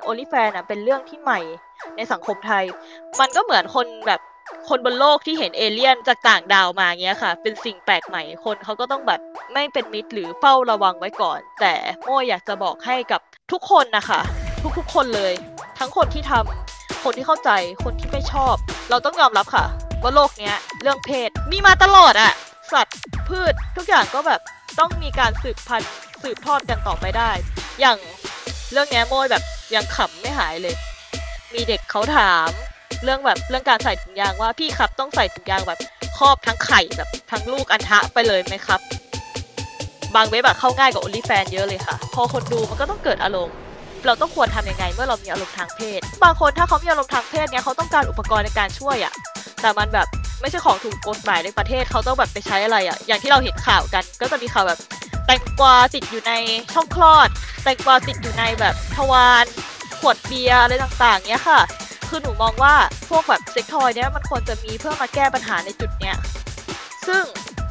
OnlyFans เป็นเรื่องที่ใหม่ในสังคมไทยมันก็เหมือนคนแบบคนบนโลกที่เห็นเอเลี่ยนจากต่างดาวมาเงี้ยค่ะเป็นสิ่งแปลกใหม่คนเขาก็ต้องแบบไม่เป็นมิตรหรือเฝ้าระวังไว้ก่อนแต่โม่อยากจะบอกให้กับทุกคนนะคะทุกๆคนเลยทั้งคนที่ทำคนที่เข้าใจคนที่ไม่ชอบเราต้องยอมรับค่ะว่าโลกเนี้ยเรื่องเพศมีมาตลอดอะสัตว์พืชทุกอย่างก็แบบต้องมีการสืบพันธุ์สืบทอดกันต่อไปได้อย่างเรื่องนี้โมยแบบยังขำไม่หายเลยมีเด็กเขาถามเรื่องการใส่ถุงยางว่าพี่ครับต้องใส่ถุงยางแบบครอบทั้งไข่แบบทั้งลูกอัณฑะไปเลยไหมครับบางเว็บเข้าง่ายกว่า OnlyFans เยอะเลยค่ะพอคนดูมันก็ต้องเกิดอารมณ์เราต้องควรทำยังไงเมื่อเรามีอารมณ์ทางเพศบางคนถ้าเขามีอารมณ์ทางเพศเนี่ยเขาต้องการอุปกรณ์ในการช่วยแต่มันแบบไม่ใช่ของถูกกฎหมายในประเทศเขาต้องแบบไปใช้อะไรอย่างที่เราเห็นข่าวกันก็จะมีข่าวแบบแตงกวาติดอยู่ในช่องคลอดแตงกวาติดอยู่ในแบบทวารขวดเบียร์อะไรต่างๆเนี้ยค่ะคือหนูมองว่าพวกแบบเซ็กทอยเนี้ยมันควรจะมีเพื่อมาแก้ปัญหาในจุดเนี้ยซึ่ง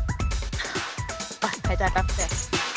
หายใจแป๊บนึง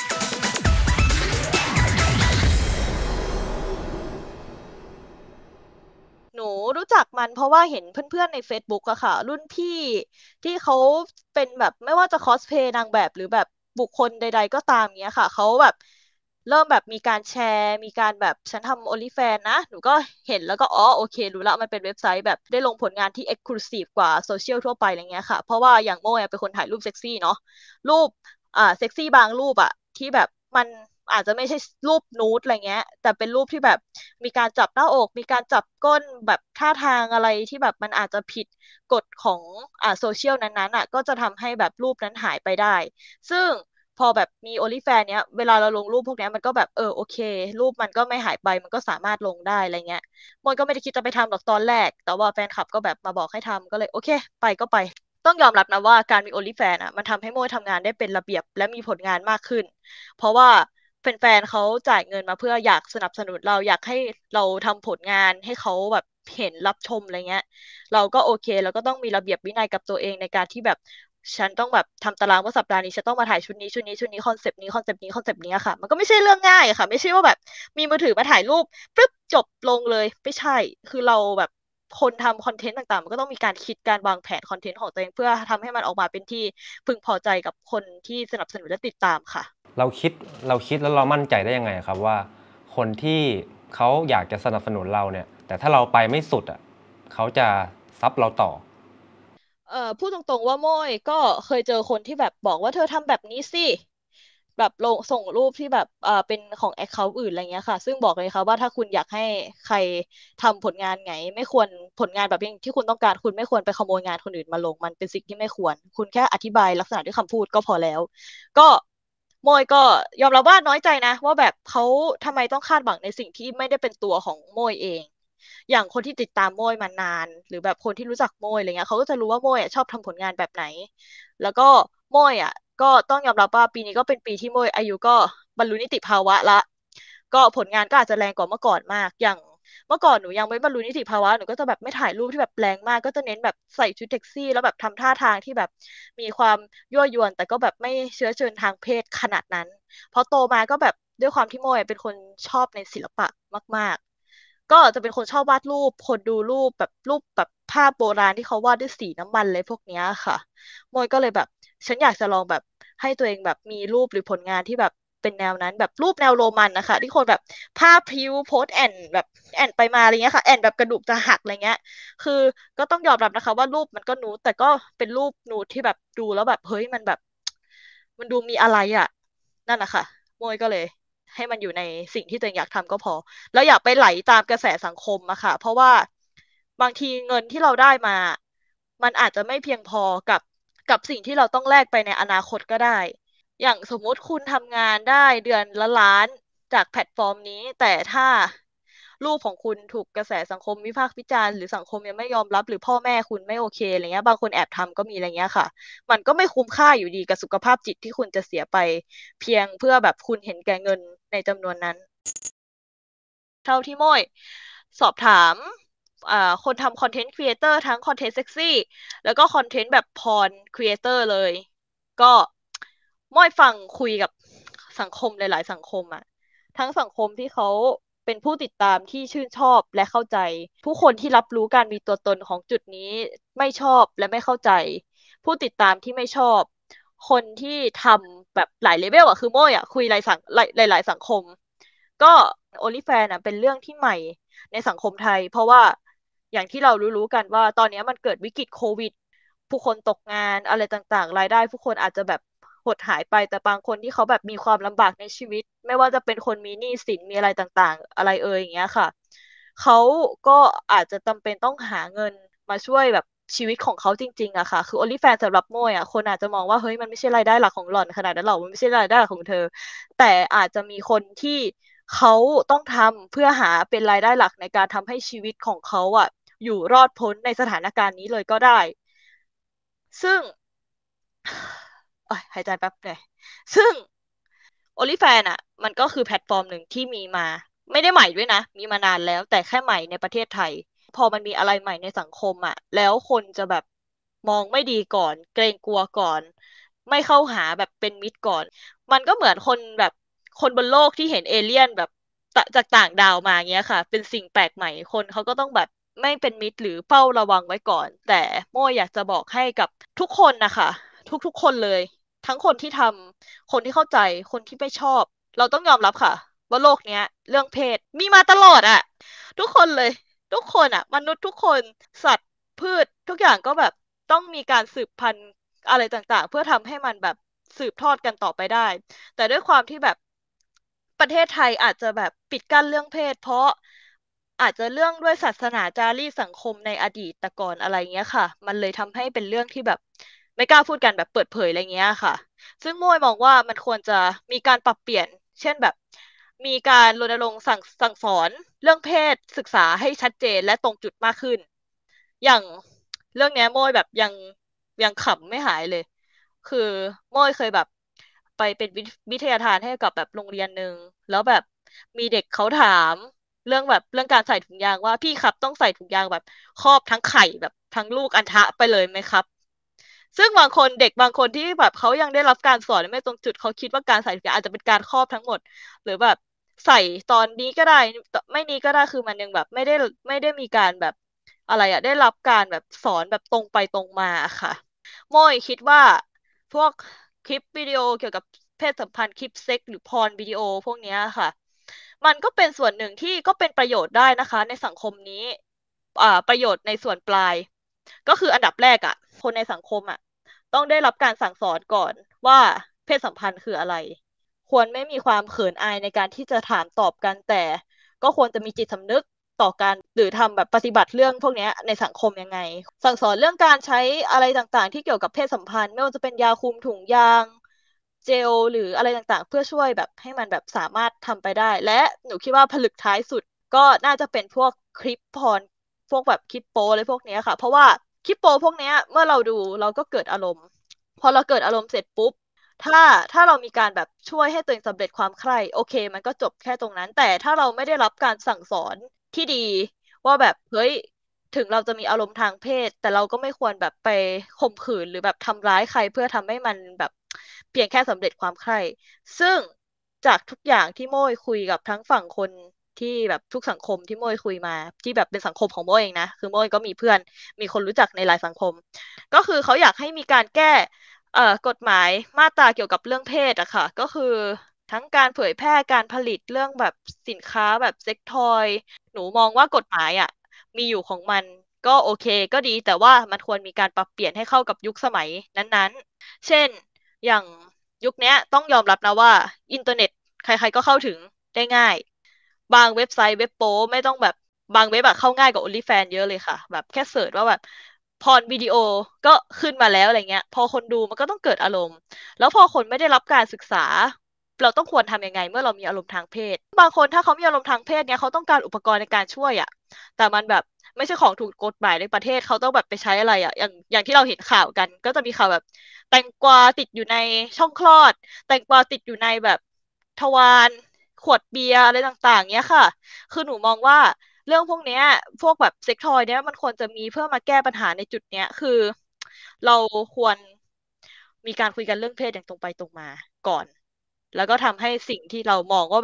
หนูรู้จักมันเพราะว่าเห็นเพื่อนๆใน Facebook อะค่ะรุ่นพี่ที่เขาเป็นแบบไม่ว่าจะคอสเพลย์นางแบบหรือแบบบุคคลใดๆก็ตามเนี้ยค่ะเขาแบบเริ่มแบบมีการแชร์มีการแบบฉันทำ OnlyFans นะหนูก็เห็นแล้วก็อ๋อโอเครู้ละมันเป็นเว็บไซต์แบบได้ลงผลงานที่ Exclusive กว่าโซเชียลทั่วไปอะไรเงี้ยค่ะเพราะว่าอย่างโม่เป็นคนถ่ายรูปเซ็กซี่เนาะรูปเซ็กซี่บางรูปที่แบบมันอาจจะไม่ใช่รูปนูดอะไรเงี้ยแต่เป็นรูปที่แบบมีการจับหน้าอกมีการจับก้นแบบท่าทางอะไรที่แบบมันอาจจะผิดกฎของโซเชียลนั้นๆก็จะทำให้แบบรูปนั้นหายไปได้ซึ่งพอแบบมี OnlyFans เนี้ยเวลาเราลงรูปพวกเนี้ยมันก็แบบโอเครูปมันก็ไม่หายไปมันก็สามารถลงได้อะไรเงี้ยมนก็ไม่ได้คิดจะไปทำหรอกตอนแรกแต่ว่าแฟนคลับก็แบบมาบอกให้ทำก็เลยโอเคไปก็ไป ต้องยอมรับนะว่าการมี OnlyFans มันทำให้โมยทำงานได้เป็นระเบียบและมีผลงานมากขึ้นเพราะว่าแฟนๆเขาจ่ายเงินมาเพื่ออยากสนับสนุนเราอยากให้เราทำผลงานให้เขาแบบเห็นรับชมอะไรเงี้ยเราก็โอเคเราก็ต้องมีระเบียบวินัยกับตัวเองในการที่แบบฉันต้องแบบทำตารางว่าสัปดาห์นี้ฉันต้องมาถ่ายชุดนี้คอนเซปต์นี้ค่ะมันก็ไม่ใช่เรื่องง่ายอะค่ะไม่ใช่ว่าแบบมีมือถือมาถ่ายรูปปึ๊บจบลงเลยไม่ใช่คือเราแบบคนทำคอนเทนต์ต่างๆมันก็ต้องมีการคิดการวางแผนคอนเทนต์ของตัวเองเพื่อทำให้มันออกมาเป็นที่พึงพอใจกับคนที่สนับสนุนและติดตามค่ะเราคิดเราคิดแล้วเรามั่นใจได้ยังไงครับว่าคนที่เขาอยากจะสนับสนุนเราเนี่ยแต่ถ้าเราไปไม่สุดเขาจะซับเราต่อพูดตรงๆว่าโม้ยก็เคยเจอคนที่แบบบอกว่าเธอทำแบบนี้สิแบบลงส่งรูปที่แบบเป็นของแอคเคาท์อื่นอะไรเงี้ยค่ะซึ่งบอกเลยค่ะว่าถ้าคุณอยากให้ใครทำผลงานไงไม่ควรผลงานแบบที่คุณต้องการคุณไม่ควรไปขโมยงานคนอื่นมาลงมันเป็นสิ่งที่ไม่ควรคุณแค่อธิบายลักษณะด้วยคำพูดก็พอแล้วก็โมยก็ยอมรับว่าน้อยใจนะว่าแบบเขาทำไมต้องคาดหวังในสิ่งที่ไม่ได้เป็นตัวของโมยเอง อย่างคนที่ติดตามโมยมานานหรือแบบคนที่รู้จักโมยอะไรเงี้ยเขาก็จะรู้ว่าโมยชอบทำผลงานแบบไหนแล้วก็โมยก็ต้องยอมรับว่าปีนี้ก็เป็นปีที่โมยอายุก็บรรลุนิติภาวะละก็ผลงานก็อาจจะแรงกว่าเมื่อก่อนมากอย่างเมื่อก่อนหนูยังไม่บรรลุนิติภาวะหนูก็จะแบบไม่ถ่ายรูปที่แบบแรงมากก็จะเน้นแบบใส่ชุดแท็กซี่แล้วแบบทำท่าทางที่แบบมีความยั่วยวนแต่ก็แบบไม่เชื้อเชิญทางเพศขนาดนั้นพอโตมาก็แบบด้วยความที่โมยเป็นคนชอบในศิลปะมากๆ ก็จะเป็นคนชอบวาดรูปคนดูรูปแบบภาพโบราณที่เขาวาดด้วยสีน้ำมันเลยพวกเนี้ยค่ะโมยก็เลยแบบฉันอยากจะลองแบบให้ตัวเองแบบมีรูปหรือผลงานที่แบบเป็นแนวนั้นแบบรูปแนวโรมันนะคะที่คนแบบผ้าพริ้วโพสแอนแบบแอนไปมาอะไรเงี้ยค่ะแอนแบบกระดูกจะหักอะไรเงี้ยคือก็ต้องยอมรับนะคะว่ารูปมันก็นูดแต่ก็เป็นรูปนูดที่แบบดูแล้วแบบเฮ้ยมันแบบมันดูมีอะไรนั่นนะคะโมยก็เลยให้มันอยู่ในสิ่งที่ตัวเองอยากทำก็พอ แล้วอย่าไปไหลตามกระแสสังคมอะค่ะเพราะว่าบางทีเงินที่เราได้มามันอาจจะไม่เพียงพอกับสิ่งที่เราต้องแลกไปในอนาคตก็ได้อย่างสมมุติคุณทำงานได้เดือนละล้านจากแพลตฟอร์มนี้แต่ถ้ารูปของคุณถูกกระแสสังคมวิพากษ์วิจารณ์หรือสังคมยังไม่ยอมรับหรือพ่อแม่คุณไม่โอเคอะไรเงี้ยบางคนแอบทำก็มีอะไรเงี้ยค่ะมันก็ไม่คุ้มค่าอยู่ดีกับสุขภาพจิตที่คุณจะเสียไปเพียงเพื่อแบบคุณเห็นแก่เงินในจำนวนนั้น เท่าที่โม้ยสอบถามคนทำคอนเทนต์ครีเอเตอร์ทั้งคอนเทนต์เซ็กซี่แล้วก็คอนเทนต์แบบพรครีเอเตอร์เลยก็โม้ยฟังคุยกับสังคมหลายๆสังคมทั้งสังคมที่เขาเป็นผู้ติดตามที่ชื่นชอบและเข้าใจผู้คนที่รับรู้การมีตัวตนของจุดนี้ไม่ชอบและไม่เข้าใจผู้ติดตามที่ไม่ชอบคนที่ทำแบบหลายเลเวลอะคือโม่อะคุยหลายสังคมก็ OnlyFans อะเป็นเรื่องที่ใหม่ในสังคมไทยเพราะว่าอย่างที่เรารู้กันว่าตอนนี้มันเกิดวิกฤตโควิดผู้คนตกงานอะไรต่างๆรายได้ผู้คนอาจจะแบบหดหายไปแต่บางคนที่เขาแบบมีความลำบากในชีวิตไม่ว่าจะเป็นคนมีหนี้สินมีอะไรต่างๆอะไรอย่างเงี้ยค่ะเขาก็อาจจะจำเป็นต้องหาเงินมาช่วยแบบชีวิตของเขาจริงๆอะค่ะคือ OnlyFans สำหรับโมยอะคนอาจจะมองว่าเฮ้ยมันไม่ใช่รายได้หลักของหล่อนขนาดนั้นหรอกมันไม่ใช่รายได้หลักของเธอแต่อาจจะมีคนที่เขาต้องทำเพื่อหาเป็นรายได้หลักในการทำให้ชีวิตของเขาอะอยู่รอดพ้นในสถานการณ์นี้เลยก็ได้ซึ่งโอ้ยหายใจแป๊บเลยซึ่ง OnlyFans อ่ะมันก็คือแพลตฟอร์มหนึ่งที่มีมาไม่ได้ใหม่ด้วยนะมีมานานแล้วแต่แค่ใหม่ในประเทศไทยพอมันมีอะไรใหม่ในสังคมอ่ะแล้วคนจะแบบมองไม่ดีก่อนเกรงกลัวก่อนไม่เข้าหาแบบเป็นมิตรก่อนมันก็เหมือนคนแบบคนบนโลกที่เห็นเอเลี่ยนแบบจากต่างดาวมาเงี้ยค่ะเป็นสิ่งแปลกใหม่คนเขาก็ต้องแบบไม่เป็นมิตรหรือเฝ้าระวังไว้ก่อนแต่โม่อยากจะบอกให้กับทุกคนนะคะทุกๆคนเลย ทั้งคนที่ทำ คนที่เข้าใจ คนที่ไม่ชอบ เราต้องยอมรับค่ะว่าโลกเนี้ยเรื่องเพศมีมาตลอดอะทุกคนเลยทุกคนอะมนุษย์ทุกคนสัตว์พืชทุกอย่างก็แบบต้องมีการสืบพันธุ์อะไรต่างๆเพื่อทำให้มันแบบสืบทอดกันต่อไปได้แต่ด้วยความที่แบบประเทศไทยอาจจะแบบปิดกั้นเรื่องเพศเพราะอาจจะเรื่องด้วยศาสนาจารีตสังคมในอดีตแต่ก่อนอะไรเงี้ยค่ะมันเลยทำให้เป็นเรื่องที่แบบไม่กล้าพูดกันแบบเปิดเผยอะไรเงี้ยค่ะ ซึ่งโมยมองว่ามันควรจะมีการปรับเปลี่ยน เช่นแบบมีการรณรงค์สั่งสอนเรื่องเพศศึกษาให้ชัดเจนและตรงจุดมากขึ้น อย่างเรื่องเนี้ยโมยแบบยังขำไม่หายเลย คือโมยเคยแบบไปเป็นวิทยาทานให้กับแบบโรงเรียนหนึ่งแล้วแบบมีเด็กเขาถามเรื่องการใส่ถุงยางว่าพี่ครับต้องใส่ถุงยางแบบครอบทั้งไข่แบบทั้งลูกอัณฑะไปเลยไหมครับ ซึ่งบางคนเด็กบางคนที่แบบเขายังได้รับการสอนไม่ตรงจุดเขาคิดว่าการใส่ถุงยางอาจจะเป็นการครอบทั้งหมดหรือแบบใส่ตอนนี้ก็ได้ไม่นี้ก็ได้คือมันยังแบบไม่ได้มีการแบบอะไรอะได้รับการแบบสอนแบบตรงไปตรงมาค่ะโมยคิดว่าพวกคลิปวิดีโอเกี่ยวกับเพศสัมพันธ์คลิปเซ็กหรือพรวิดีโอพวกเนี้ยค่ะมันก็เป็นส่วนหนึ่งที่ก็เป็นประโยชน์ได้นะคะในสังคมนี้ประโยชน์ในส่วนปลาย ก็คืออันดับแรกอ่ะคนในสังคมอ่ะต้องได้รับการสั่งสอนก่อนว่าเพศสัมพันธ์คืออะไรควรไม่มีความเขินอายในการที่จะถามตอบกันแต่ก็ควรจะมีจิตสำนึกต่อการหรือทำแบบปฏิบัติเรื่องพวกเนี้ยในสังคมยังไงสั่งสอนเรื่องการใช้อะไรต่างๆที่เกี่ยวกับเพศสัมพันธ์ไม่ว่าจะเป็นยาคุมถุงยางเจลหรืออะไรต่างๆเพื่อช่วยแบบให้มันแบบสามารถทำไปได้และหนูคิดว่าผลึกท้ายสุดก็น่าจะเป็นพวกคลิปพร พวกแบบคลิปโปอะไรพวกเนี้ยค่ะเพราะว่าคลิปโปพวกเนี้ยเมื่อเราดูเราก็เกิดอารมณ์พอเราเกิดอารมณ์เสร็จปุ๊บถ้าเรามีการแบบช่วยให้ตัวเองสำเร็จความใคร่โอเคมันก็จบแค่ตรงนั้นแต่ถ้าเราไม่ได้รับการสั่งสอนที่ดีว่าแบบเฮ้ยถึงเราจะมีอารมณ์ทางเพศแต่เราก็ไม่ควรแบบไปข่มขืนหรือแบบทำร้ายใครเพื่อทำให้มันแบบเพียงแค่สำเร็จความใคร่ ซึ่งจากทุกอย่างที่โม้ยคุยกับทั้งฝั่งคนที่แบบทุกสังคมที่โม้ยคุยมาที่แบบเป็นสังคมของโม้ยเองนะคือโม้ยก็มีเพื่อนมีคนรู้จักในหลายสังคมก็คือเขาอยากให้มีการแก้กฎหมายมาตราเกี่ยวกับเรื่องเพศอะค่ะก็คือทั้งการเผยแพร่การผลิตเรื่องแบบสินค้าแบบเซ็กทอยหนูมองว่ากฎหมายอะมีอยู่ของมันก็โอเคก็ดีแต่ว่ามันควรมีการปรับเปลี่ยนให้เข้ากับยุคสมัยนั้นๆเช่น อย่างยุคเนี้ยต้องยอมรับนะว่าอินเทอร์เน็ตใครๆก็เข้าถึงได้ง่ายบางเว็บไซต์เว็บโป้ไม่ต้องแบบบางเว็บอะเข้าง่ายกว่า OnlyFans เยอะเลยค่ะแบบแค่เสิร์ชว่าแบบพรวิดีโอก็ขึ้นมาแล้วอะไรเงี้ยพอคนดูมันก็ต้องเกิดอารมณ์แล้วพอคนไม่ได้รับการศึกษาเราต้องควรทำยังไงเมื่อเรามีอารมณ์ทางเพศบางคนถ้าเขามีอารมณ์ทางเพศเนี่ยเขาต้องการอุปกรณ์ในการช่วยอะแต่มันแบบไม่ใช่ของถูกกฎหมายในประเทศเขาต้องแบบไปใช้อะไรอะอย่างที่เราเห็นข่าวกันก็จะมีข่าวแบบ แตงกวาติดอยู่ในช่องคลอดแตงกวาติดอยู่ในแบบทวารขวดเบียร์อะไรต่างๆเนี้ยค่ะคือหนูมองว่าเรื่องพวกเนี้ยพวกแบบเซ็กทอยเนี้ยมันควรจะมีเพื่อมาแก้ปัญหาในจุดเนี้ยคือเราควรมีการคุยกันเรื่องเพศอย่างตรงไปตรงมาก่อนแล้วก็ทำให้สิ่งที่เรามองว่าแบบ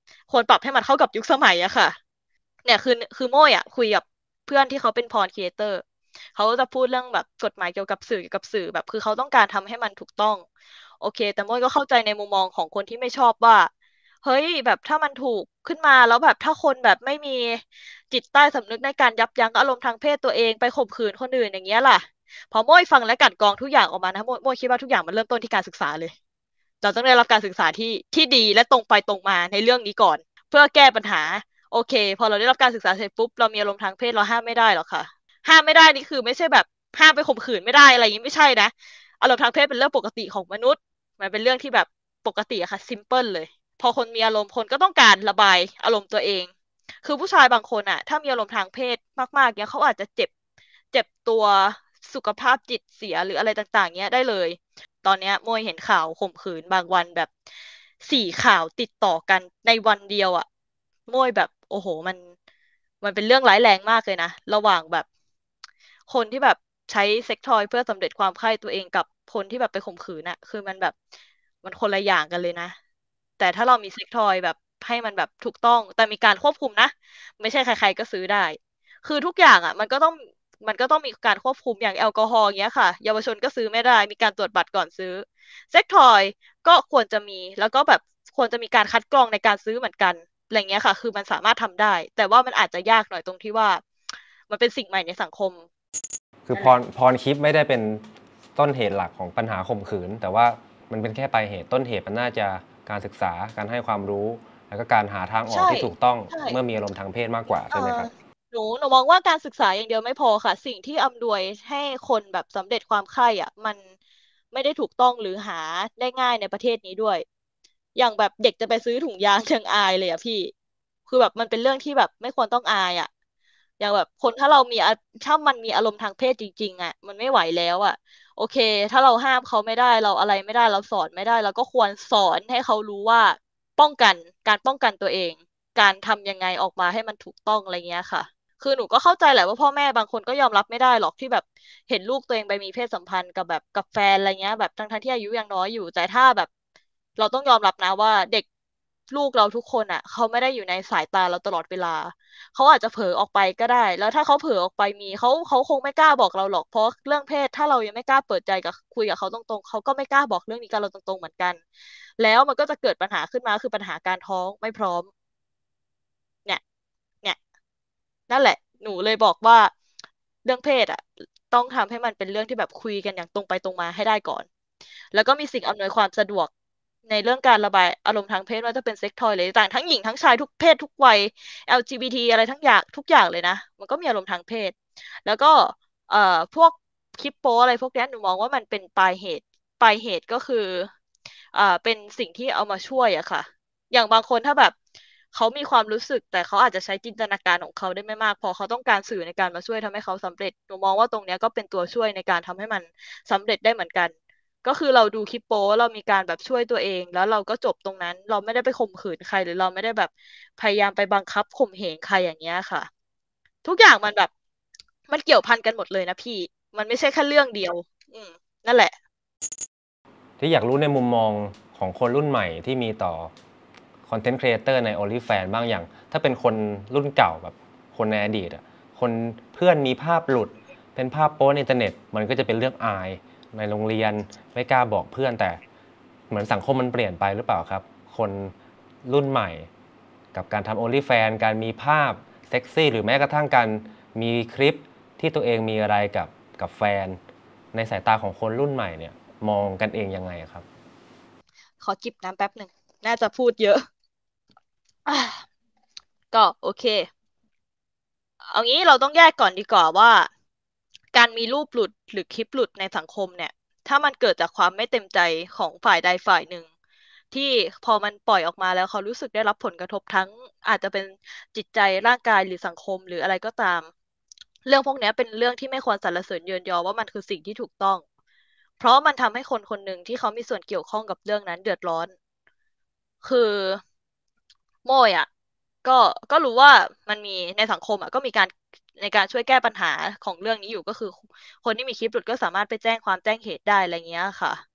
ควรปรับให้มันเข้ากับยุคสมัยอะค่ะเนี่ยคือโม่ยอะคุยกับเพื่อนที่เขาเป็นพรครีเอเตอร์เขาจะพูดเรื่องแบบกฎหมายเกี่ยวกับสื่อแบบคือเขาต้องการทำให้มันถูกต้องโอเคแต่โม่ยก็เข้าใจในมุมมองของคนที่ไม่ชอบว่าเฮ้ยแบบถ้ามันถูกขึ้นมาแล้วแบบถ้าคนแบบไม่มีจิตใต้สำนึกในการยับยั้งอารมณ์ทางเพศตัวเองไปข่มขืนคนอื่นอย่างเงี้ยล่ะพอโม่ยฟังและกลั่นกรองทุกอย่างออกมานะโม่ยคิดว่าทุกอย่างมันเริ่มต้นที่การศึกษาเลย เราต้องได้รับการศึกษาที่ดีและตรงไปตรงมาในเรื่องนี้ก่อนเพื่อแก้ปัญหาโอเคพอเราได้รับการศึกษาเสร็จปุ๊บเรามีอารมณ์ทางเพศเราห้ามไม่ได้หรอกค่ะห้ามไม่ได้นี่คือไม่ใช่แบบห้ามไปข่มขืนไม่ได้อะไรอย่างนี้ไม่ใช่นะอารมณ์ทางเพศเป็นเรื่องปกติของมนุษย์มันเป็นเรื่องที่แบบปกติอะค่ะซิมเพิลเลยพอคนมีอารมณ์คนก็ต้องการระบายอารมณ์ตัวเองคือผู้ชายบางคนอะถ้ามีอารมณ์ทางเพศมากๆเนี่ยเขาอาจจะเจ็บตัวสุขภาพจิตเสียหรืออะไรต่างๆเนี้ยได้เลย ตอนเนี้ยมวยเห็นข่าวข่มขืนบางวันแบบ4 ข่าวติดต่อกันในวันเดียวอ่ะมวยแบบโอ้โหมันเป็นเรื่องร้ายแรงมากเลยนะระหว่างแบบคนที่แบบใช้เซ็กทอยเพื่อสำเร็จความใคร่ตัวเองกับคนที่แบบไปข่มขืนน่ะคือมันแบบมันคนละอย่างกันเลยนะแต่ถ้าเรามีเซ็กทอยแบบให้มันแบบถูกต้องแต่มีการควบคุมนะไม่ใช่ใครๆก็ซื้อได้ คือทุกอย่างอ่ะมันก็ต้องมีการควบคุมอย่างแอลกอฮอล์อย่างเงี้ยค่ะเยาวชนก็ซื้อไม่ได้มีการตรวจบัตรก่อนซื้อเซ็กทอยก็ควรจะมีแล้วก็แบบควรจะมีการคัดกรองในการซื้อเหมือนกันอะไรเงี้ยค่ะคือมันสามารถทำได้แต่ว่ามันอาจจะยากหน่อยตรงที่ว่ามันเป็นสิ่งใหม่ในสังคมคือนั่นแหละพรคลิปไม่ได้เป็นต้นเหตุหลักของปัญหาข่มขืนแต่ว่ามันเป็นแค่ปลายเหตุต้นเหตุมันน่าจะการศึกษาการให้ความรู้แล้วก็การหาทางออกใช่ที่ถูกต้องใช่เมื่อมีอารมณ์ทางเพศมากกว่าเออใช่ไหมครับหนูมองว่าการศึกษาอย่างเดียวไม่พอค่ะสิ่งที่อำนวยให้คนแบบสำเร็จความใคร่อ่ะมันไม่ได้ถูกต้องหรือหาได้ง่ายในประเทศนี้ด้วยอย่างแบบเด็กจะไปซื้อถุงยางยังอายเลยอ่ะพี่คือแบบมันเป็นเรื่องที่แบบไม่ควรต้องอายอ่ะอย่างแบบคนถ้ามันมีอารมณ์ทางเพศจริงๆอ่ะมันไม่ไหวแล้วอ่ะโอเคถ้าเราห้ามเขาไม่ได้เราอะไรไม่ได้เราสอนไม่ได้เราก็ควรสอนให้เขารู้ว่าป้องกันการป้องกันตัวเอง การทำยังไงออกมาให้มันถูกต้องอะไรเงี้ยค่ะคือหนูก็เข้าใจแหละว่าพ่อแม่บางคนก็ยอมรับไม่ได้หรอกที่แบบเห็นลูกตัวเองไปมีเพศสัมพันธ์กับแบบกับแฟนอะไรเงี้ยแบบทั้งที่อายุยังน้อยอยู่แต่ถ้าแบบเราต้องยอมรับนะว่าเด็กลูกเราทุกคนอ่ะเขาไม่ได้อยู่ในสายตาเราตลอดเวลาเขาอาจจะเผลอออกไปก็ได้แล้วถ้าเขาเผลอออกไปมีเขาคงไม่กล้าบอกเราหรอกเพราะเรื่องเพศถ้าเรายังไม่กล้าเปิดใจกับคุยกับเขาตรงๆเขาก็ไม่กล้าบอกเรื่องนี้กับเราตรงๆเหมือนกันแล้วมันก็จะเกิดปัญหาขึ้นมาคือปัญหาการท้องไม่พร้อม เนี่ยเนี่ยนั่นแหละหนูเลยบอกว่าเรื่องเพศอ่ะต้องทำให้มันเป็นเรื่องที่แบบคุยกันอย่างตรงไปตรงมาให้ได้ก่อนแล้วก็มีสิ่งอำนวยความสะดวกในเรื่องการระบายอารมณ์ทางเพศไม่ว่าจะเป็นเซ็กทอยเลยต่างทั้งหญิงทั้งชายทุกเพศทุกวัย LGBT อะไรทั้งอย่างทุกอย่างเลยนะมันก็มีอารมณ์ทางเพศแล้วก็เอ่อพวกคลิปโป๊อะไรพวกเนี้ยหนูมองว่ามันเป็นปลายเหตุก็คือเป็นสิ่งที่เอามาช่วยอะค่ะ อย่างบางคนถ้าแบบเขามีความรู้สึกแต่เขาอาจจะใช้จินตนาการของเขาได้ไม่มากพอเขาต้องการสื่อในการมาช่วยทำให้เขาสำเร็จหนูมองว่าตรงเนี้ยก็เป็นตัวช่วยในการทำให้มันสำเร็จได้เหมือนกันก็คือเราดูคลิปโป๊เรามีการแบบช่วยตัวเองแล้วเราก็จบตรงนั้นเราไม่ได้ไปข่มขืนใครหรือเราไม่ได้แบบพยายามไปบังคับข่มเหงใครอย่างเงี้ยค่ะทุกอย่างมันแบบมันเกี่ยวพันกันหมดเลยนะพี่มันไม่ใช่แค่เรื่องเดียวอืมนั่นแหละที่อยากรู้ในมุมมองของคนรุ่นใหม่ที่มีต่อคอนเทนต์ครีเอเตอร์ใน OnlyFans บ้างอย่างถ้าเป็นคนรุ่นเก่าแบบคนในอดีตอ่ะคนเพื่อนมีภาพหลุดเป็นภาพโป๊ในอินเทอร์เน็ตมันก็จะเป็นเรื่องอายในโรงเรียนไม่กล้าบอกเพื่อนแต่เหมือนสังคมมันเปลี่ยนไปหรือเปล่าครับคนรุ่นใหม่กับการทำ OnlyFans การมีภาพเซ็กซี่หรือแม้กระทั่งการมีคลิปที่ตัวเองมีอะไรกับแฟนในสายตาของคนรุ่นใหม่เนี่ยมองกันเองยังไงครับขอจิบน้ำแป๊บหนึ่งน่าจะพูดเยอะอ่ะก็โอเค เอางี้เราต้องแยกก่อนดีกว่าว่าการมีรูปหลุดหรือคลิปหลุดในสังคมเนี่ยถ้ามันเกิดจากความไม่เต็มใจของฝ่ายใดฝ่ายหนึ่งที่พอมันปล่อยออกมาแล้วเขารู้สึกได้รับผลกระทบทั้งอาจจะเป็นจิตใจร่างกายหรือสังคมหรืออะไรก็ตามเรื่องพวกเนี้ยเป็นเรื่องที่ไม่ควรสรรเสริญเยินยอว่ามันคือสิ่งที่ถูกต้องเพราะมันทำให้คนคนหนึ่งที่เขามีส่วนเกี่ยวข้องกับเรื่องนั้นเดือดร้อนคือโมยอ่ะ ก็ก็รู้ว่ามันมีในสังคมอ่ะก็มีการในการช่วยแก้ปัญหาของเรื่องนี้อยู่ก็คือคนที่มีคลิปหลุดก็สามารถไปแจ้งความแจ้งเหตุได้อะไรเงี้ยค่ะ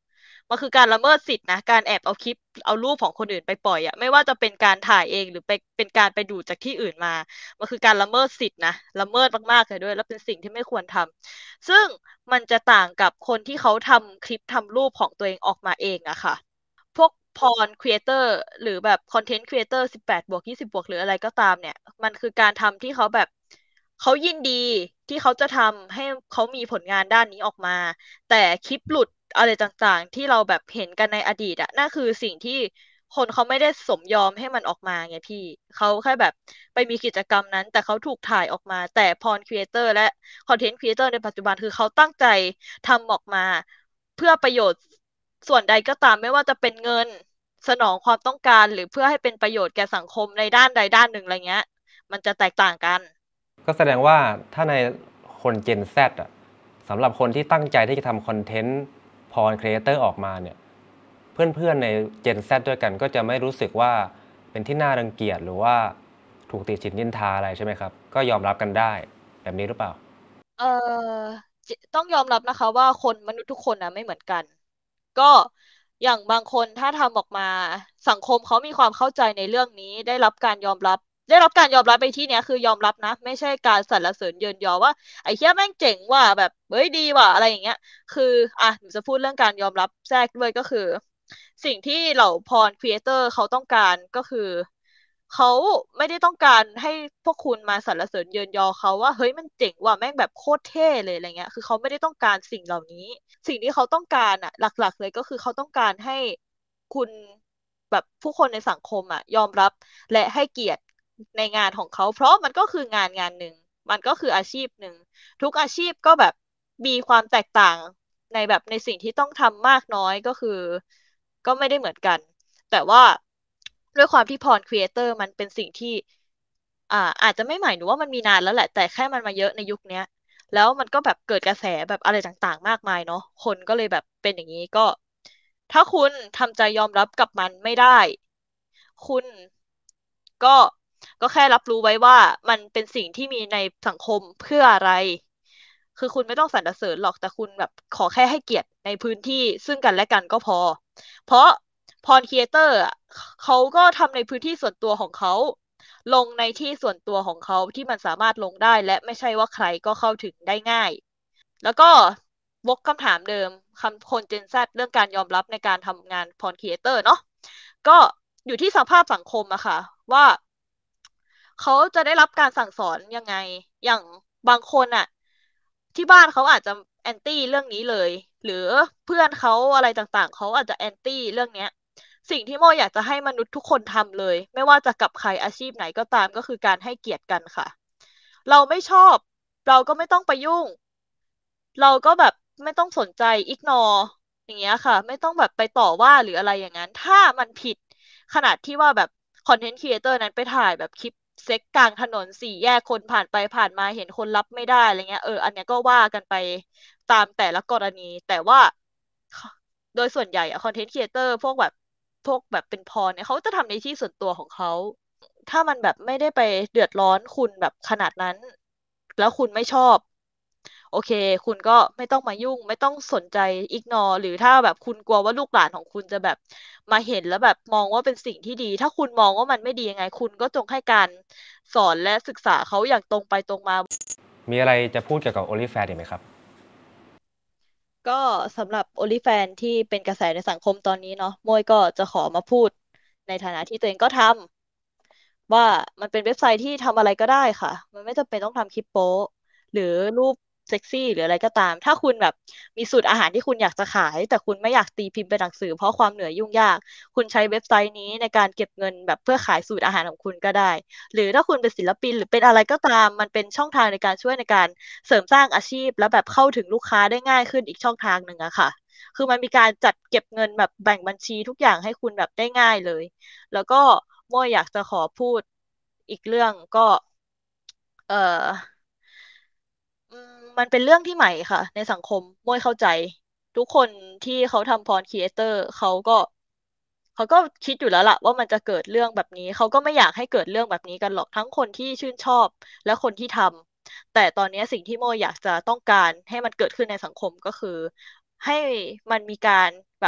มันคือการละเมิดสิทธินะการแอบเอาคลิปเอารูปของคนอื่นไปปล่อยไม่ว่าจะเป็นการถ่ายเองหรือไปเป็นการไปดูจากที่อื่นมามันคือการละเมิดสิทธินะละเมิดมากๆเลยด้วยแล้วเป็นสิ่งที่ไม่ควรทำซึ่งมันจะต่างกับคนที่เขาทำคลิปทำรูปของตัวเองออกมาเองอะค่ะ พวกพรครีเอเตอร์หรือแบบคอนเทนต์ครีเอเตอร์18+20+หรืออะไรก็ตามเนี่ยมันคือการทำที่เขาแบบเขายินดีที่เขาจะทำให้เขามีผลงานด้านนี้ออกมาแต่คลิปหลุดอะไรต่างๆที่เราแบบเห็นกันในอดีตนั่นคือสิ่งที่คนเขาไม่ได้สมยอมให้มันออกมาไงพี่เขาแค่แบบไปมีกิจกรรมนั้นแต่เขาถูกถ่ายออกมาแต่พรครีเอเตอร์และคอนเทนต์ครีเอเตอร์ในปัจจุบันคือเขาตั้งใจทำออกมา เพื่อประโยชน์ส่วนใดก็ตามไม่ว่าจะเป็นเงินสนองความต้องการหรือเพื่อให้เป็นประโยชน์แก่สังคมในด้านใดด้านหนึ่งอะไรเงี้ยมันจะแตกต่างกันก็แสดงว่าถ้าในคน Gen Z อ่ะสำหรับคนที่ตั้งใจที่จะทำคอนเทนต์พรครีเอเตอร์ออกมาเนี่ยเพื่อนๆใน Gen Z ด้วยกันก็จะไม่รู้สึกว่าเป็นที่น่ารังเกียจหรือว่าถูกติฉินนินทาอะไรใช่ไหมครับก็ยอมรับกันได้แบบนี้หรือเปล่าเอ่อต้องยอมรับนะคะว่าคนมนุษย์ทุกคนไม่เหมือนกันก็อย่างบางคนถ้าทำออกมาสังคมเขามีความเข้าใจในเรื่องนี้ได้รับการยอมรับไปที่เนี้ยคือยอมรับนะไม่ใช่การสรรเสริญเยินยอว่าไอ้เหี้ยแม่งเจ๋งว่ะแบบเฮ้ยดีว่ะอะไรอย่างเงี้ยคือหนูจะพูดเรื่องการยอมรับแทรกด้วยก็คือสิ่งที่เหล่าพรครีเอเตอร์เขาต้องการก็คือเขาไม่ได้ต้องการให้พวกคุณมาสรรเสริญเยินยอเขาว่าเฮ้ยมันเจ๋งว่ะแม่งแบบโคตรเท่เลยอะไรเงี้ยคือเขาไม่ได้ต้องการสิ่งเหล่านี้ สิ่งที่เขาต้องการหลักๆเลยก็คือเขาต้องการให้คุณแบบผู้คนในสังคมยอมรับและให้เกียรติในงานของเขาเพราะมันก็คืองานหนึ่งมันก็คืออาชีพหนึ่งทุกอาชีพก็แบบมีความแตกต่างในแบบในสิ่งที่ต้องทำมากน้อยก็คือก็ไม่ได้เหมือนกันแต่ว่าด้วยความที่พรครีเอเตอร์มันเป็นสิ่งที่อาจจะไม่ใหม่หนูว่ามันมีนานแล้วแหละแต่แค่มันมาเยอะในยุคเนี้ย แล้วมันก็แบบเกิดกระแสแบบอะไรต่างๆมากมายเนาะคนก็เลยแบบเป็นอย่างนี้ก็ถ้าคุณทำใจยอมรับกับมันไม่ได้คุณก็ก็แค่รับรู้ไว้ว่ามันเป็นสิ่งที่มีในสังคมเพื่ออะไรคือคุณไม่ต้องสรรเสริญหรอกแต่คุณแบบขอแค่ให้เกียรติในพื้นที่ซึ่งกันและกันก็พอเพราะพรครีเอเตอร์เขาก็ทำในพื้นที่ส่วนตัวของเขา ลงในที่ส่วนตัวของเขาที่มันสามารถลงได้และไม่ใช่ว่าใครก็เข้าถึงได้ง่ายแล้วก็วกคำถามเดิมคำคนเจน Z เรื่องการยอมรับในการทำงานพรครีเอเตอร์เนาะก็อยู่ที่สภาพสังคมอะค่ะว่าเขาจะได้รับการสั่งสอนยังไงอย่างบางคนอะที่บ้านเขาอาจจะแอนตี้เรื่องนี้เลยหรือเพื่อนเขาอะไรต่างๆเขาอาจจะแอนตี้เรื่องเนี้ย สิ่งที่โมอยากจะให้มนุษย์ทุกคนทำเลยไม่ว่าจะกับใครอาชีพไหนก็ตามก็คือการให้เกียรติกันค่ะเราไม่ชอบเราก็ไม่ต้องไปยุ่งเราก็แบบไม่ต้องสนใจอิกนออย่างเงี้ยค่ะไม่ต้องแบบไปต่อว่าหรืออะไรอย่างนั้นถ้ามันผิดขนาดที่ว่าแบบคอนเทนต์ครีเอเตอร์นั้นไปถ่ายแบบคลิปเซ็กกลางถนนสี่แยกคนผ่านไปผ่านมาเห็นคนรับไม่ได้อะไรเงี้ยอันเนี้ยก็ว่ากันไปตามแต่ละกรณีแต่ว่า โดยส่วนใหญ่คอนเทนต์ครีเอเตอร์พวกแบบเป็นพรเนี่ยเขาจะทำในที่ส่วนตัวของเขาถ้ามันแบบไม่ได้ไปเดือดร้อนคุณแบบขนาดนั้นแล้วคุณไม่ชอบโอเคคุณก็ไม่ต้องมายุ่งไม่ต้องสนใจอิกนอหรือถ้าแบบคุณกลัวว่าลูกหลานของคุณจะแบบมาเห็นแล้วแบบมองว่าเป็นสิ่งที่ดีถ้าคุณมองว่ามันไม่ดียังไงคุณก็จงให้การสอนและศึกษาเขาอย่างตรงไปตรงมามีอะไรจะพูดเกี่ยวกับ OnlyFans อีกไหมครับก็สำหรับ OnlyFans ที่เป็นกระแสในสังคมตอนนี้เนาะมวยก็จะขอมาพูดในฐานะที่ตัวเองก็ทำว่ามันเป็นเว็บไซต์ที่ทำอะไรก็ได้ค่ะมันไม่จำเป็นต้องทำคลิปโป๊หรือรูปเซ็กซี่หรืออะไรก็ตามถ้าคุณแบบมีสูตรอาหารที่คุณอยากจะขายแต่คุณไม่อยากตีพิมพ์เป็นหนังสือเพราะความเหนื่อยยุ่งยากคุณใช้เว็บไซต์นี้ในการเก็บเงินแบบเพื่อขายสูตรอาหารของคุณก็ได้หรือถ้าคุณเป็นศิลปินหรือเป็นอะไรก็ตามมันเป็นช่องทางในการช่วยในการ เสริมสร้างอาชีพแล้วแบบเข้าถึงลูกค้าได้ง่ายขึ้นอีกช่องทางหนึ่งอะค่ะคือมันมีการจัดเก็บเงินแบบแบ่งบัญชีทุกอย่างให้คุณแบบได้ง่ายเลยแล้วก็โมยอยากจะขอพูดอีกเรื่องก็เอ่อ อืมมันเป็นเรื่องที่ใหม่ค่ะในสังคมมวยเข้าใจทุกคนที่เขาทำพรครีเอเตอร์เขาก็คิดอยู่แล้วล่ะว่ามันจะเกิดเรื่องแบบนี้เขาก็ไม่อยากให้เกิดเรื่องแบบนี้กันหรอกทั้งคนที่ชื่นชอบและคนที่ทำแต่ตอนนี้สิ่งที่โมอยากจะต้องการให้มันเกิดขึ้นในสังคมก็คือให้มันมีการแบบ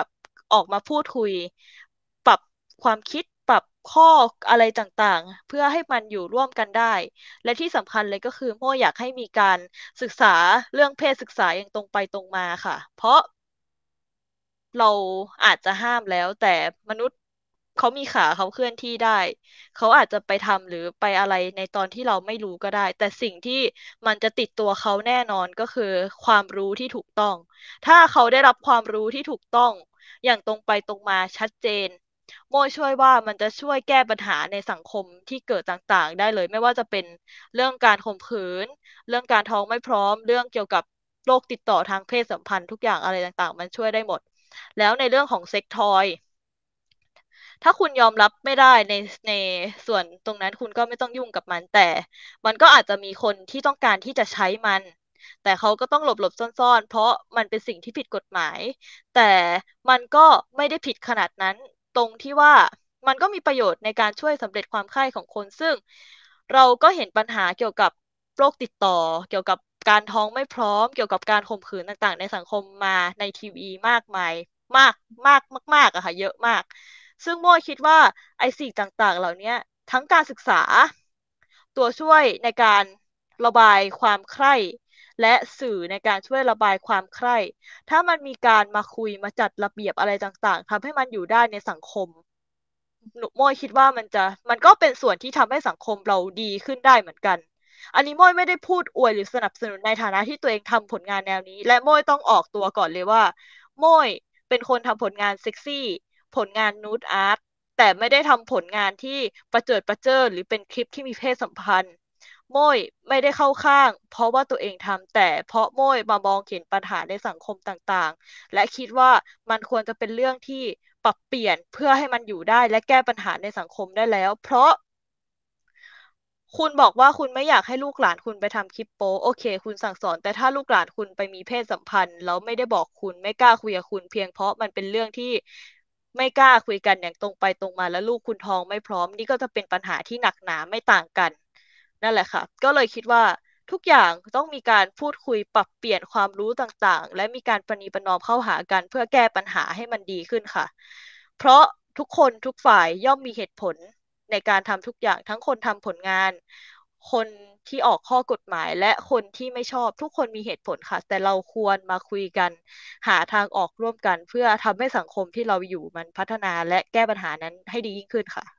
ออกมาพูดคุยปรับความคิดปรับข้ออะไรต่างๆเพื่อให้มันอยู่ร่วมกันได้และที่สำคัญเลยก็คือโม่อยากให้มีการศึกษาเรื่องเพศศึกษาอย่างตรงไปตรงมาค่ะเพราะ เราอาจจะห้ามแล้วแต่มนุษย์เขามีขาเขาเคลื่อนที่ได้เขาอาจจะไปทำหรือไปอะไรในตอนที่เราไม่รู้ก็ได้แต่สิ่งที่มันจะติดตัวเขาแน่นอนก็คือความรู้ที่ถูกต้องถ้าเขาได้รับความรู้ที่ถูกต้องอย่างตรงไปตรงมาชัดเจนโมช่วยว่ามันจะช่วยแก้ปัญหาในสังคมที่เกิดต่างๆได้เลยไม่ว่าจะเป็นเรื่องการข่มขืนเรื่องการท้องไม่พร้อมเรื่องเกี่ยวกับโรคติดต่อทางเพศสัมพันธ์ทุกอย่างอะไรต่างๆมันช่วยได้หมด แล้วในเรื่องของเซ็กทอยถ้าคุณยอมรับไม่ได้ในส่วนตรงนั้นคุณก็ไม่ต้องยุ่งกับมันแต่มันก็อาจจะมีคนที่ต้องการที่จะใช้มันแต่เขาก็ต้องหลบซ่อนๆเพราะมันเป็นสิ่งที่ผิดกฎหมายแต่มันก็ไม่ได้ผิดขนาดนั้นตรงที่ว่ามันก็มีประโยชน์ในการช่วยสำเร็จความใคร่ของคนซึ่งเราก็เห็นปัญหาเกี่ยวกับโรคติดต่อเกี่ยวกับการท้องไม่พร้อมเกี่ยวกับการข่มขืนต่างๆในสังคมมาในทีวีมากมาย มากมากมากๆอะค่ะเยอะมากซึ่งโมคิดว่าไอ้สิ่งต่างๆเหล่านี้ทั้งการศึกษาตัวช่วยในการระบายความใคร่และสื่อในการช่วยระบายความใคร่ถ้ามันมีการมาคุยมาจัดระเบียบอะไรต่างๆทำให้มันอยู่ได้ในสังคมหนูโมยคิดว่ามันก็เป็นส่วนที่ทำให้สังคมเราดีขึ้นได้เหมือนกันอันนี้โมยไม่ได้พูดอวยหรือสนับสนุนในฐานะที่ตัวเองทำผลงานแนวนี้และโมยต้องออกตัวก่อนเลยว่าโมย เป็นคนทำผลงานเซ็กซี่ผลงานนูดอาร์ตแต่ไม่ได้ทำผลงานที่ประเจิดประเจิดหรือเป็นคลิปที่มีเพศสัมพันธ์โม้ยไม่ได้เข้าข้างเพราะว่าตัวเองทำแต่เพราะโม้ยมามองเห็นปัญหาในสังคมต่างๆและคิดว่ามันควรจะเป็นเรื่องที่ปรับเปลี่ยนเพื่อให้มันอยู่ได้และแก้ปัญหาในสังคมได้แล้วเพราะ คุณบอกว่าคุณไม่อยากให้ลูกหลานคุณไปทำคลิปโป๊โอเคคุณสั่งสอนแต่ถ้าลูกหลานคุณไปมีเพศสัมพันธ์แล้วไม่ได้บอกคุณไม่กล้าคุยกับคุณเพียงเพราะมันเป็นเรื่องที่ไม่กล้าคุยกันอย่างตรงไปตรงมาแล้วลูกคุณท้องไม่พร้อมนี่ก็จะเป็นปัญหาที่หนักหนาไม่ต่างกันนั่นแหละค่ะก็เลยคิดว่าทุกอย่างต้องมีการพูดคุยปรับเปลี่ยนความรู้ต่างๆและมีการประนีประนอมเข้าหากันเพื่อแก้ปัญหาให้มันดีขึ้นค่ะ เพราะทุกคนทุกฝ่ายย่อมมีเหตุผลในการทำทุกอย่างทั้งคนทำผลงานคนที่ออกข้อกฎหมายและคนที่ไม่ชอบทุกคนมีเหตุผลค่ะแต่เราควรมาคุยกันหาทางออกร่วมกันเพื่อทำให้สังคมที่เราอยู่มันพัฒนาและแก้ปัญหานั้นให้ดียิ่งขึ้นค่ะ